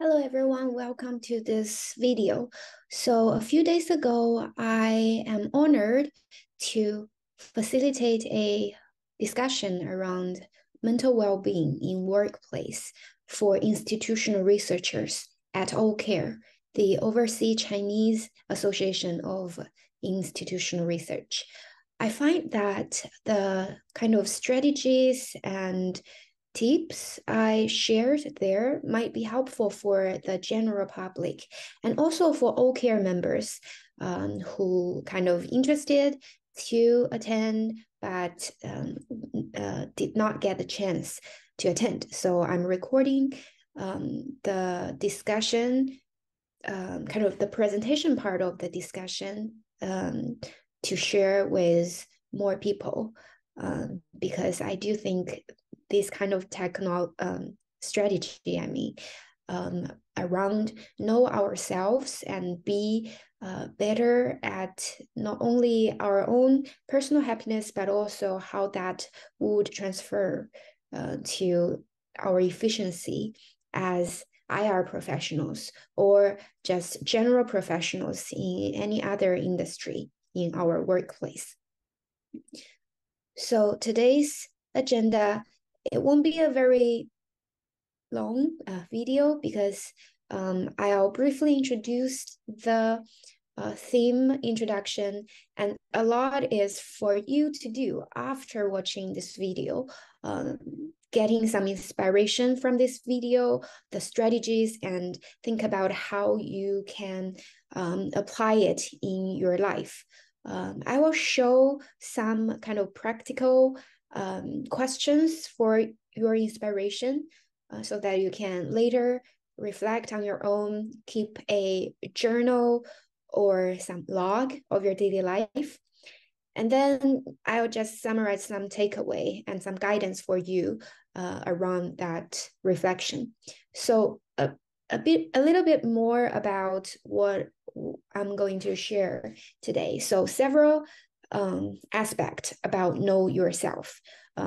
Hello everyone, welcome to this video. So a few days ago, I am honored to facilitate a discussion around mental well-being in workplace for institutional researchers at OCARE, the Overseas Chinese Association of Institutional Research. I find that the kind of strategies and tips I shared there might be helpful for the general public and also for OCARE members who kind of interested to attend but did not get the chance to attend. So I'm recording the discussion, kind of the presentation part of the discussion to share with more people because I do think this kind of strategy, around know ourselves and be better at not only our own personal happiness, but also how that would transfer to our efficiency as IR professionals or just general professionals in any other industry in our workplace. So today's agenda, it won't be a very long video because I'll briefly introduce the theme introduction, and a lot is for you to do after watching this video, getting some inspiration from this video, the strategies, and think about how you can apply it in your life. I will show some kind of practical questions for your inspiration so that you can later reflect on your own, keep a journal or some log of your daily life. And then I'll just summarize some takeaway and some guidance for you around that reflection. So a little bit more about what I'm going to share today. So several aspects about know yourself.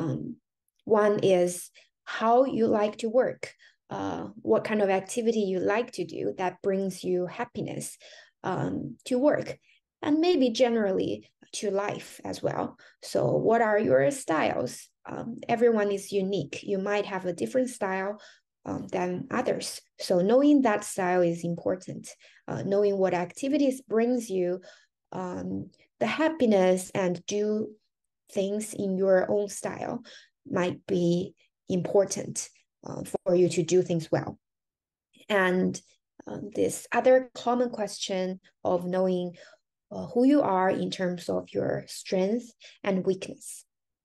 One is how you like to work, what kind of activity you like to do that brings you happiness to work, and maybe generally to life as well. So what are your styles? Everyone is unique. You might have a different style than others. So knowing that style is important. Knowing what activities brings you the happiness and do things in your own style might be important for you to do things well. And this other common question of knowing who you are in terms of your strength and weakness.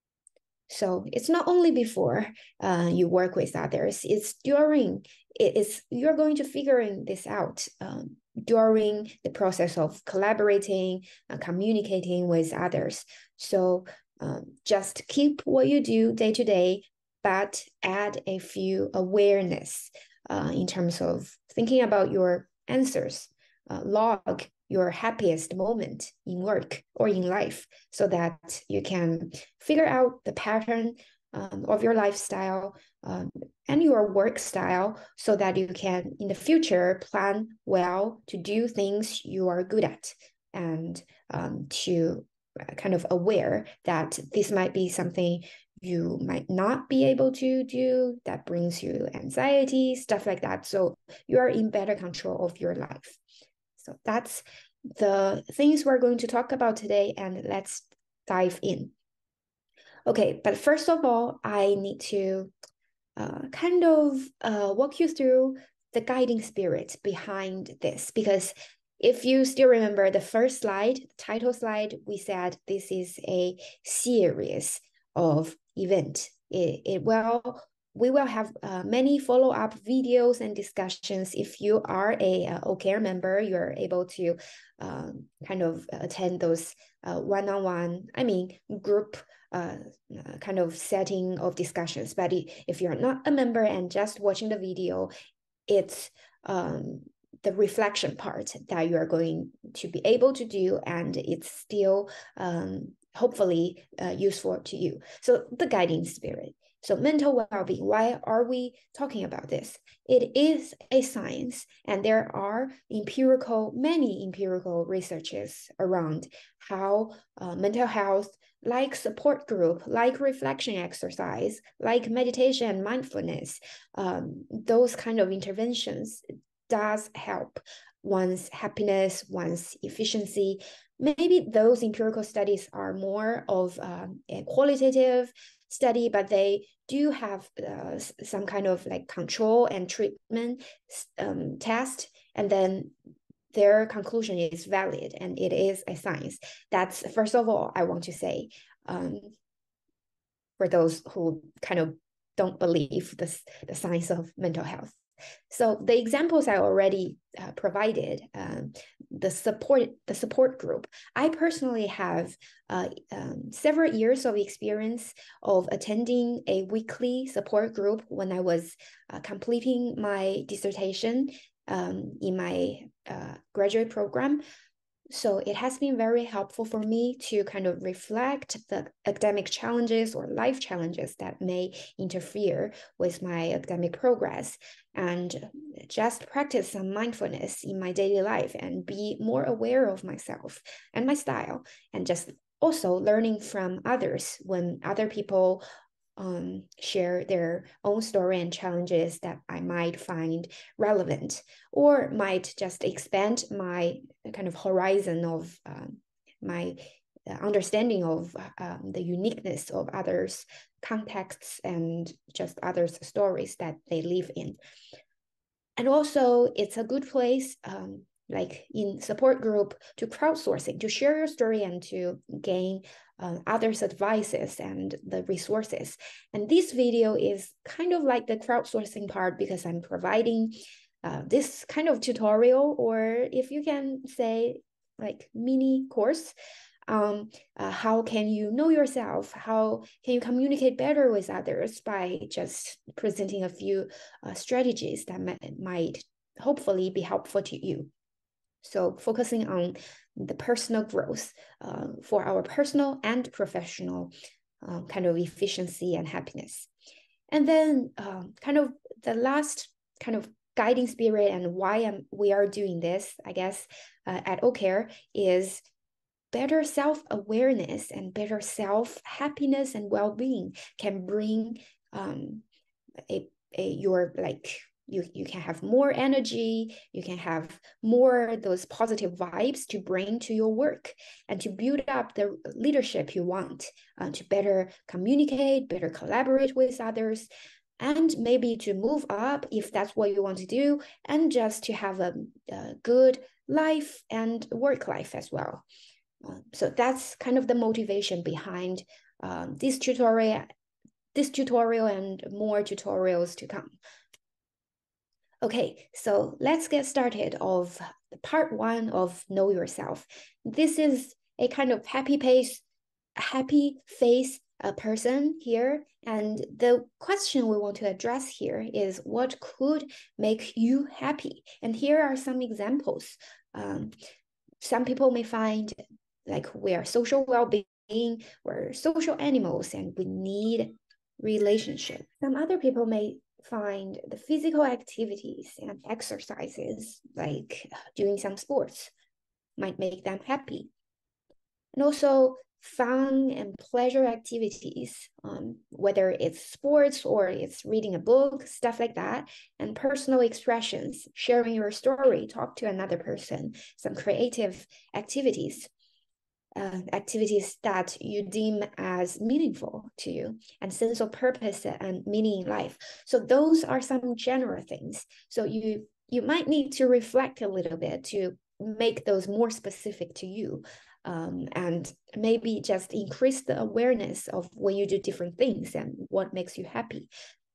So it's not only before you work with others, it's during, you're going to figuring this out during the process of collaborating, communicating with others. So just keep what you do day to day, but add a few awareness in terms of thinking about your answers, log your happiest moment in work or in life so that you can figure out the pattern of your lifestyle and your work style so that you can in the future plan well to do things you are good at and to kind of aware that this might be something you might not be able to do that brings you anxiety, stuff like that. So you are in better control of your life. So that's the things we're going to talk about today, and let's dive in. Okay, but first of all, I need to kind of walk you through the guiding spirit behind this, because if you still remember the first slide, the title slide, we said this is a series of event. We will have many follow-up videos and discussions. If you are a OCARE member, you're able to kind of attend those one-on-one, group kind of setting of discussions. But if you're not a member and just watching the video, it's the reflection part that you're going to be able to do, and it's still hopefully useful to you. So the guiding spirit. So mental well-being, why are we talking about this? It is a science, and there are many empirical researches around how mental health, like support group, like reflection exercise, like meditation and mindfulness, those kind of interventions does help one's happiness, one's efficiency. Maybe those empirical studies are more of a qualitative study, but they do have some kind of like control and treatment test, and then their conclusion is valid and it is a science. That's first of all, I want to say, for those who kind of don't believe the science of mental health. So the examples I already provided, the support group. I personally have several years of experience of attending a weekly support group when I was completing my dissertation in my graduate program. So it has been very helpful for me to kind of reflect the academic challenges or life challenges that may interfere with my academic progress, and just practice some mindfulness in my daily life and be more aware of myself and my style, and just also learning from others when other people share their own story and challenges that I might find relevant, or might just expand my kind of horizon of my understanding of the uniqueness of others' contexts and just others' stories that they live in. And also, it's a good place, like in support group, to crowdsourcing, to share your story and to gain others' advices and the resources. And this video is kind of like the crowdsourcing part, because I'm providing this kind of tutorial, or if you can say like mini course. How can you know yourself? How can you communicate better with others by just presenting a few strategies that might hopefully be helpful to you? So focusing on the personal growth for our personal and professional kind of efficiency and happiness. And then kind of the last kind of guiding spirit and why we are doing this, I guess, at OCare is better self-awareness and better self-happiness and well-being can bring your like you can have more energy, you can have more those positive vibes to bring to your work and to build up the leadership you want, to better communicate, better collaborate with others, and maybe to move up if that's what you want to do, and just to have a good life and work life as well. So that's kind of the motivation behind this tutorial and more tutorials to come. Okay, so let's get started of part 1 of Know Yourself. This is a kind of happy face person here, and the question we want to address here is what could make you happy? And here are some examples. Some people may find like we are social well-being, we're social animals and we need relationship. Some other people may find the physical activities and exercises, like doing some sports, might make them happy. And also fun and pleasure activities, whether it's sports or it's reading a book, stuff like that, and personal expressions, sharing your story, talk to another person, some creative activities. Activities that you deem as meaningful to you, and sense of purpose and meaning in life. So those are some general things. So you might need to reflect a little bit to make those more specific to you, and maybe just increase the awareness of when you do different things and what makes you happy.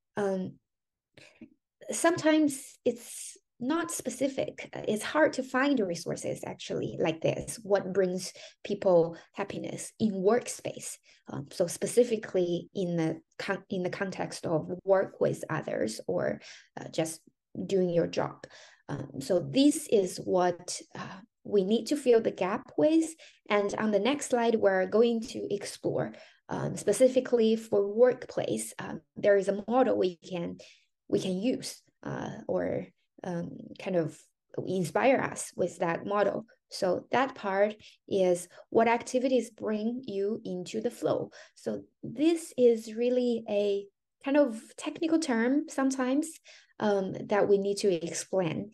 Sometimes it's not specific. It's hard to find resources actually like this. What brings people happiness in workspace? So specifically in the context of work with others, or just doing your job. So this is what we need to fill the gap with. And on the next slide, we're going to explore Specifically for workplace, there is a model we can use or kind of inspire us with that model. So that part is what activities bring you into the flow. So this is really a kind of technical term sometimes that we need to explain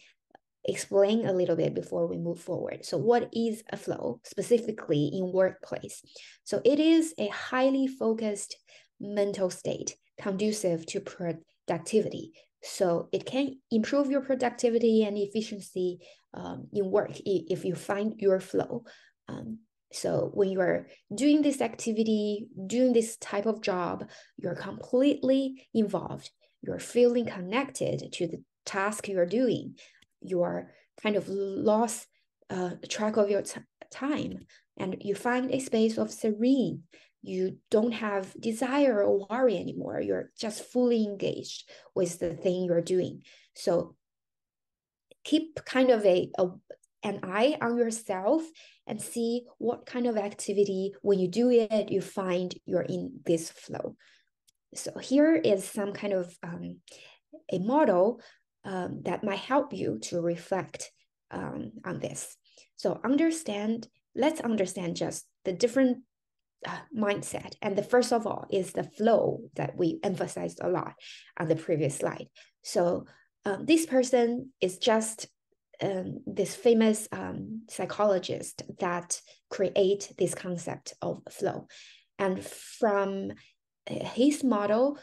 a little bit before we move forward. So what is a flow specifically in workplace? So it is a highly focused mental state conducive to productivity. So it can improve your productivity and efficiency in work if you find your flow. So when you're doing this activity, doing this type of job, you're completely involved. You're feeling connected to the task you're doing. You're kind of lost track of your time, and you find a space of serene. You don't have desire or worry anymore. You're just fully engaged with the thing you're doing. So keep kind of an eye on yourself and see what kind of activity, when you do it, you find you're in this flow. So here is some kind of a model that might help you to reflect on this. So let's understand just the different mindset. And the first of all is the flow that we emphasized a lot on the previous slide. So this person is just this famous psychologist that create this concept of flow. And from his model,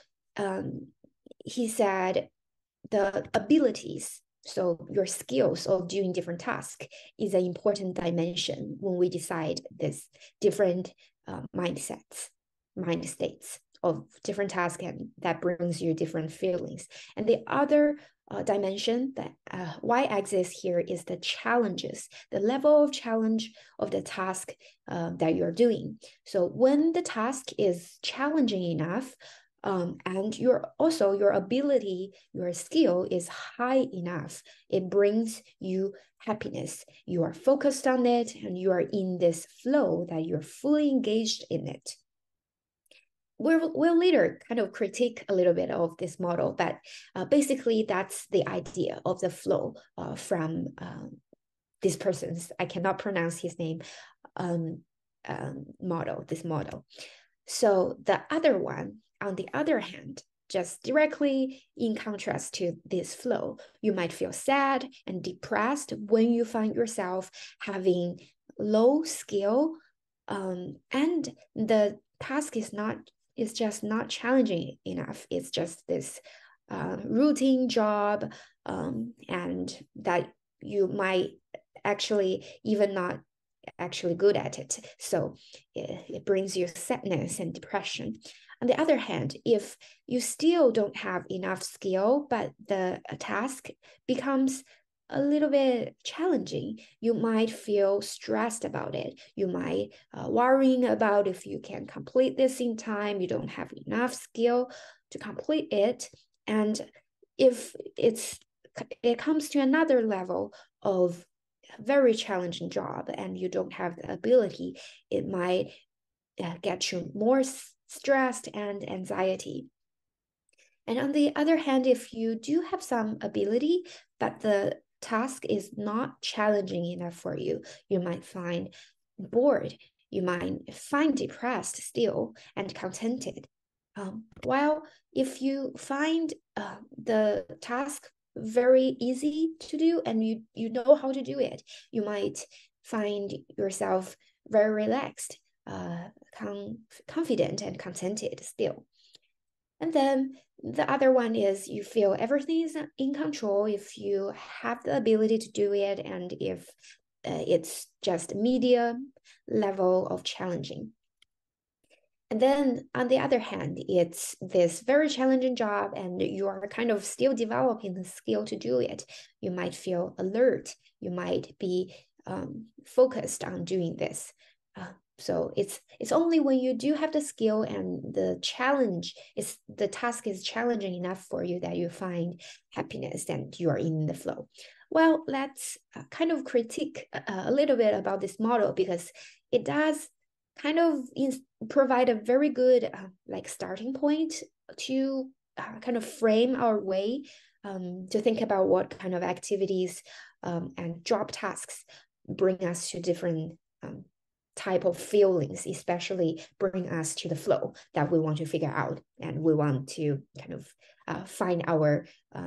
he said the abilities, so your skills of doing different tasks, is an important dimension when we decide this different mind states of different tasks, and that brings you different feelings. And the other dimension, that y-axis here, is the challenges, the level of challenge of the task that you're doing. So when the task is challenging enough, and your ability, your skill is high enough, it brings you happiness. You are focused on it, and you are in this flow that you're fully engaged in it. We'll later kind of critique a little bit of this model, but basically that's the idea of the flow from this person's, I cannot pronounce his name, this model. So the other one, on the other hand, just directly in contrast to this flow, you might feel sad and depressed when you find yourself having low skill, and the task is just not challenging enough. It's just this routine job, and that you might actually even not actually good at it. So it brings you sadness and depression. On the other hand, if you still don't have enough skill, but the task becomes a little bit challenging, you might feel stressed about it. You might worrying about if you can complete this in time. You don't have enough skill to complete it. And if it comes to another level of very challenging job and you don't have the ability, it might get you more stressed and anxiety. And on the other hand, if you do have some ability, but the task is not challenging enough for you, you might find bored, you might find depressed still and contented. While if you find the task very easy to do and you know how to do it, you might find yourself very relaxed, confident and contented still. And then the other one is you feel everything is in control if you have the ability to do it, and if it's just medium level of challenging. And then on the other hand, it's this very challenging job and you are kind of still developing the skill to do it. You might feel alert. You might be focused on doing this. So it's only when you do have the skill and the task is challenging enough for you that you find happiness and you are in the flow. Well, let's kind of critique a little bit about this model, because it does kind of provide a very good like starting point to kind of frame our way to think about what kind of activities and job tasks bring us to different type of feelings, especially bring us to the flow that we want to figure out, and we want to kind of find our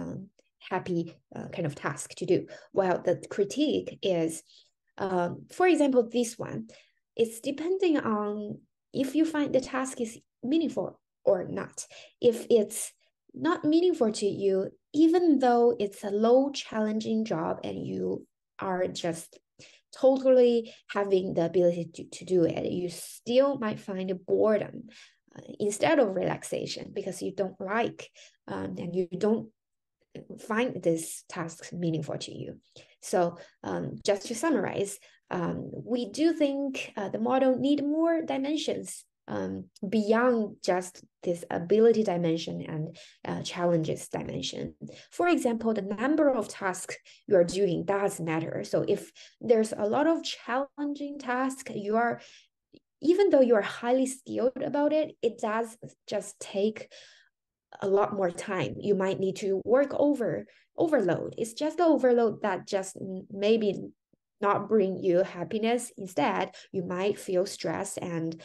happy kind of task to do. While the critique is, for example, this one, it's depending on if you find the task is meaningful or not. If it's not meaningful to you, even though it's a low challenging job and you are just totally having the ability to do it, you still might find a boredom instead of relaxation, because you don't like and you don't find this task meaningful to you. So just to summarize, we do think the model need more dimensions beyond just this ability dimension and challenges dimension. For example, the number of tasks you are doing does matter. So if there's a lot of challenging tasks, even though you are highly skilled about it, it does just take a lot more time. You might need to work overload. It's just the overload that just maybe not bring you happiness. Instead, you might feel stressed and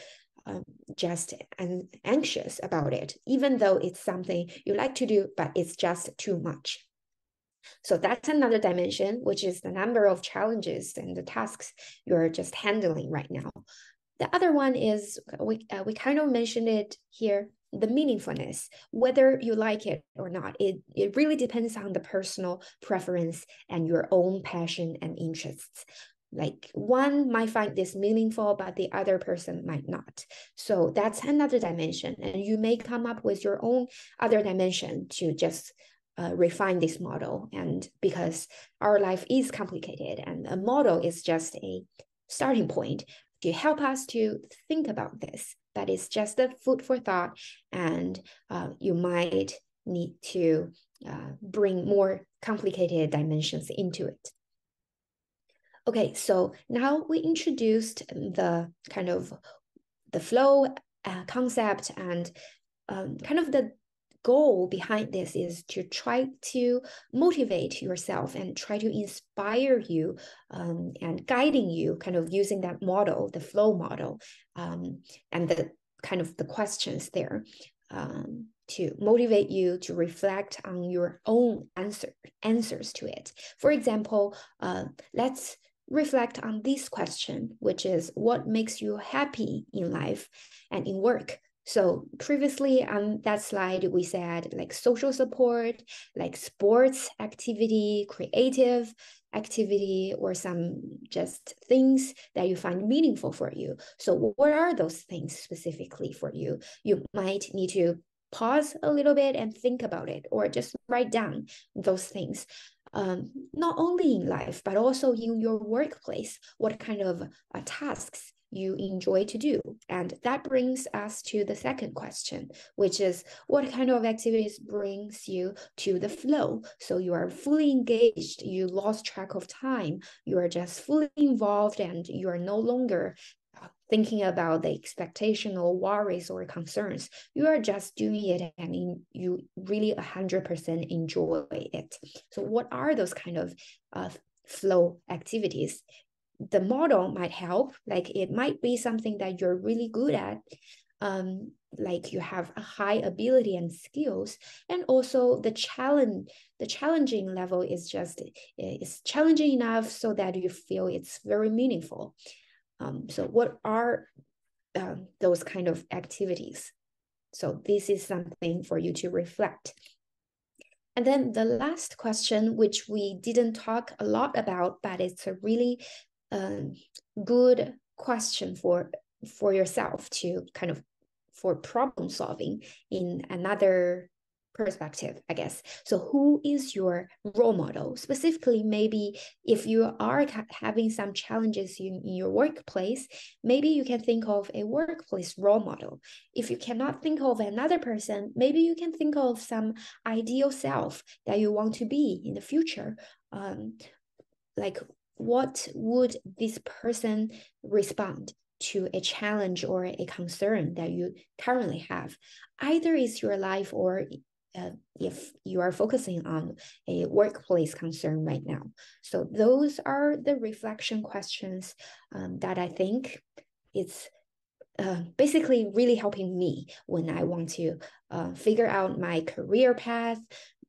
just anxious about it, even though it's something you like to do, but it's just too much. So that's another dimension, which is the number of challenges and the tasks you're just handling right now. The other one is, we kind of mentioned it here, the meaningfulness, whether you like it or not. It really depends on the personal preference and your own passion and interests. Like one might find this meaningful, but the other person might not. So that's another dimension. And you may come up with your own other dimension to just refine this model. And because our life is complicated and a model is just a starting point to help us to think about this. That is just a food for thought, and you might need to bring more complicated dimensions into it. Okay, so now we introduced the kind of the flow concept, and kind of the goal behind this is to try to motivate yourself and try to inspire you and guiding you, kind of using that model, the flow model, and the kind of the questions there to motivate you to reflect on your own answers to it. For example, let's reflect on this question, which is what makes you happy in life and in work. So previously on that slide, we said like social support, like sports activity, creative activity, or some just things that you find meaningful for you. So what are those things specifically for you? You might need to pause a little bit and think about it, or just write down those things. Not only in life, but also in your workplace, what kind of tasks you enjoy to do. And that brings us to the second question, which is what kind of activities brings you to the flow? So you are fully engaged, you lost track of time, you are just fully involved, and you are no longer thinking about the expectation or worries or concerns. You are just doing it and you really 100% enjoy it. So what are those kind of flow activities? The model might help, like it might be something that you're really good at, like you have a high ability and skills, and also the challenging level is just is challenging enough so that you feel it's very meaningful. So what are those kind of activities? So this is something for you to reflect. And then the last question, which we didn't talk a lot about, but it's a really good question for yourself to kind of for problem solving in another perspective, I guess. So who is your role model? Specifically, maybe if you are having some challenges in your workplace, maybe you can think of a workplace role model. If you cannot think of another person, maybe you can think of some ideal self that you want to be in the future. Like what would this person respond to a challenge or a concern that you currently have. Either it's your life or if you are focusing on a workplace concern right now. So those are the reflection questions that I think it's basically really helping me when I want to figure out my career path.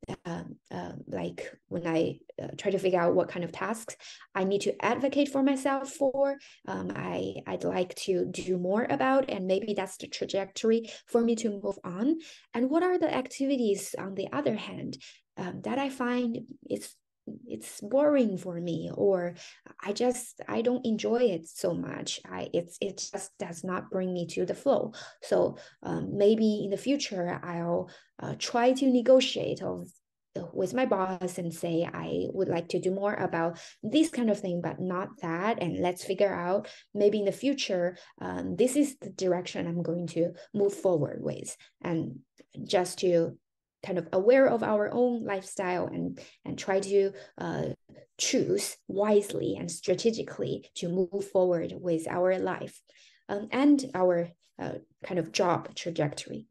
Like when I try to figure out what kind of tasks I need to advocate for myself for, I'd like to do more about, and maybe that's the trajectory for me to move on. And what are the activities, on the other hand, that I find it's boring for me, or I don't enjoy it so much. It just does not bring me to the flow. So maybe in the future I'll try to negotiate with my boss and say I would like to do more about this kind of thing, but not that. And let's figure out maybe in the future, this is the direction I'm going to move forward with. And just to kind of aware of our own lifestyle and try to choose wisely and strategically to move forward with our life and our kind of job trajectory.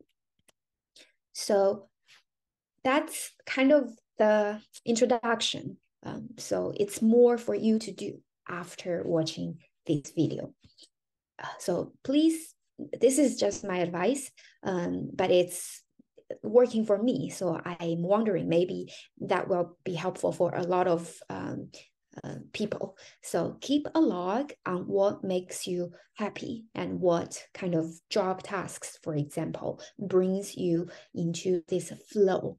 So that's kind of the introduction. So it's more for you to do after watching this video. So please, this is just my advice, but it's working for me. So I'm wondering maybe that will be helpful for a lot of people. So keep a log on what makes you happy and what kind of job tasks, for example, brings you into this flow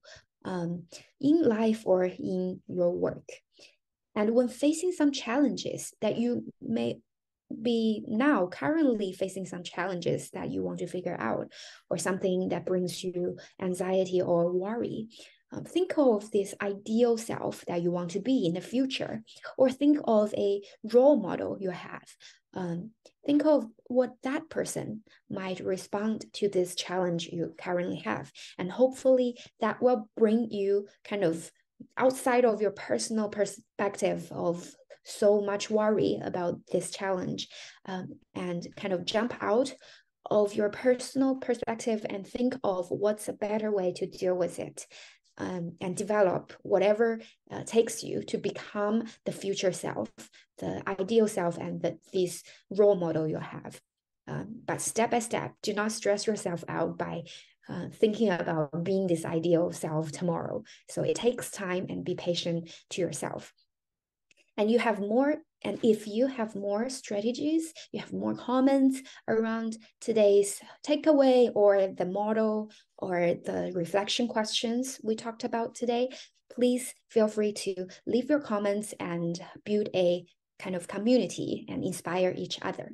in life or in your work. And when facing some challenges that you may be now currently facing some challenges that you want to figure out, or something that brings you anxiety or worry, think of this ideal self that you want to be in the future, or think of a role model you have. Think of what that person might respond to this challenge you currently have, and hopefully that will bring you kind of outside of your personal perspective of so much worry about this challenge, and kind of jump out of your personal perspective and think of what's a better way to deal with it, and develop whatever takes you to become the future self, the ideal self, and this role model you have. But step by step, do not stress yourself out by thinking about being this ideal self tomorrow. So it takes time, and be patient to yourself. And you have more, and if you have more strategies, you have more comments around today's takeaway or the model or the reflection questions we talked about today, please feel free to leave your comments and build a kind of community and inspire each other.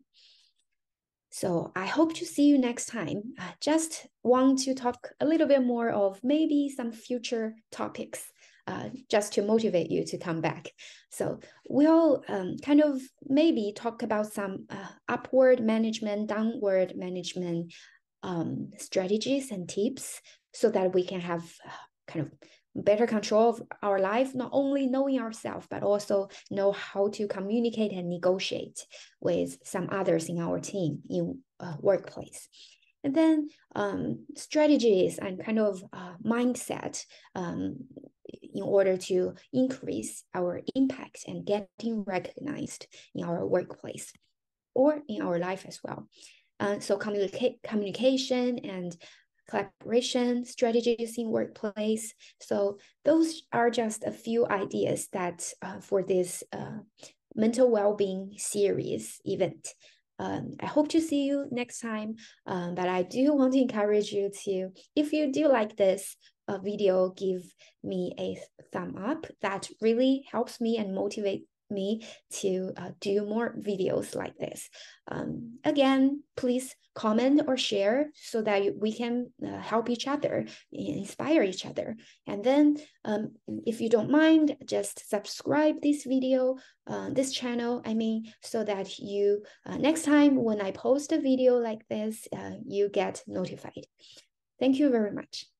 So I hope to see you next time. Just want to talk a little bit more of maybe some future topics, just to motivate you to come back. So we'll kind of maybe talk about some upward management, downward management strategies and tips, so that we can have kind of better control of our life, not only knowing ourselves, but also know how to communicate and negotiate with some others in our team, in workplace. And then strategies and kind of mindset in order to increase our impact and getting recognized in our workplace or in our life as well. So communication and collaboration strategies in workplace. So those are just a few ideas that for this mental well-being series event. I hope to see you next time, but I do want to encourage you to, if you do like this video, give me a thumb up. That really helps me and motivates me to do more videos like this. Again, please comment or share so that we can help each other, inspire each other. And then if you don't mind, just subscribe this video, this channel, I mean, so that you, next time when I post a video like this, you get notified. Thank you very much.